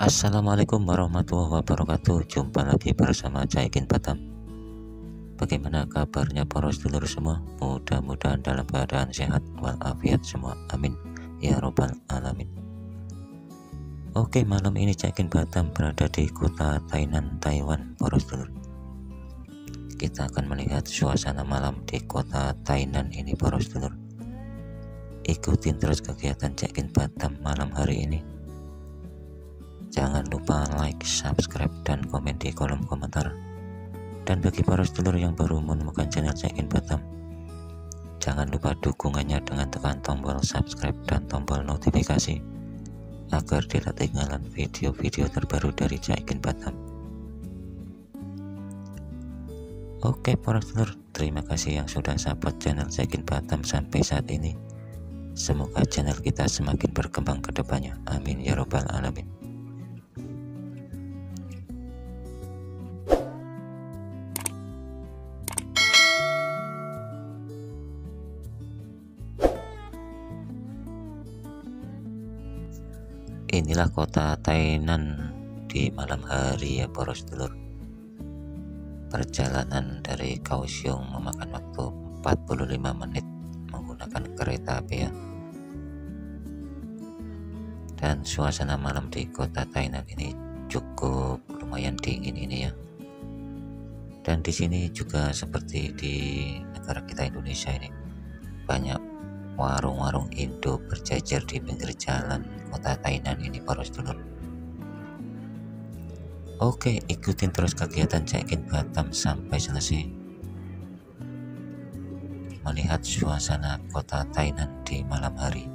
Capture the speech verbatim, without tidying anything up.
Assalamualaikum warahmatullahi wabarakatuh. Jumpa lagi bersama Caikin Batam. Bagaimana kabarnya para sedulur semua? Mudah-mudahan dalam keadaan sehat walafiat semua, amin ya robbal alamin. Oke, malam ini Caikin Batam berada di kota Tainan, Taiwan, para sedulur. Kita akan melihat suasana malam di kota Tainan ini, para sedulur. Ikutin terus kegiatan Caikin Batam malam hari ini. Jangan lupa like, subscribe, dan komen di kolom komentar. Dan bagi para sedulur yang baru menemukan channel Caikin Batam, jangan lupa dukungannya dengan tekan tombol subscribe dan tombol notifikasi agar tidak ketinggalan video-video terbaru dari Caikin Batam. Oke para sedulur, terima kasih yang sudah support channel Caikin Batam sampai saat ini. Semoga channel kita semakin berkembang ke depannya, amin ya robbal alamin. Inilah kota Tainan di malam hari ya para sedulur. Perjalanan dari Kaohsiung memakan waktu empat puluh lima menit menggunakan kereta api ya. Dan suasana malam di kota Tainan ini cukup lumayan dingin ini ya. Dan di sini juga seperti di negara kita Indonesia ini, banyak warung-warung Indo berjajar di pinggir jalan kota Tainan ini para sedulur. Oke, ikutin terus kegiatan Caikin Batam sampai selesai. Melihat suasana kota Tainan di malam hari.